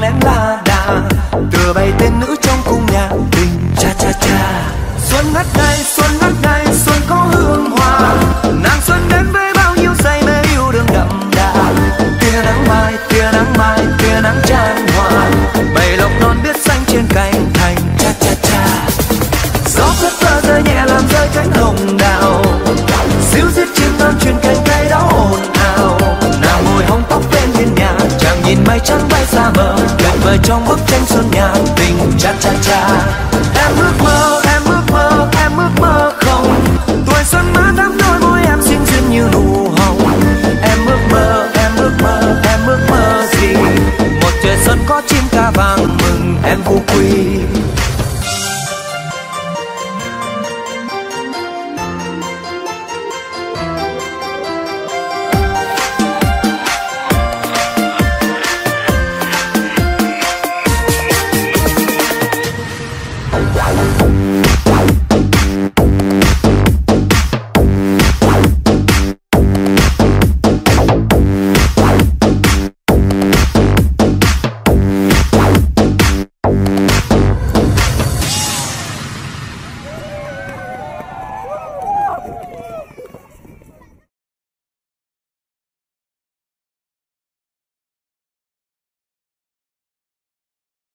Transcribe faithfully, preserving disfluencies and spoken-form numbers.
lén la đà, tựa bày tên nữ trong cung nhạc tình cha cha cha. Xuân ngất ngây, xuân ngất ngây, xuân có hương hoa, nàng xuân đến với bao nhiêu say mê yêu đương đậm đà. Tia nắng mai, tia nắng mai, tia nắng chan hòa, bầy lộc non biết xanh trên cánh thành cha cha cha. Gió phất phơ rơi nhẹ làm rơi cánh hồng đào, xíu xiết chim non truyền cánh cây đó ồn ào. Nàng ngồi hóng tóc bên hiên nhà, chàng nhìn mây trắng bay xa mờ, tuyệt vời trong bức tranh xuân nhạc tình cha cha cha. Em ước mơ, em ước mơ, em ước mơ không, tuổi xuân má đắm đôi môi em xinh xinh như nụ hồng. Em ước mơ, em ước mơ, em ước mơ gì, một trời xuân có chim ca vàng mừng em phú quý.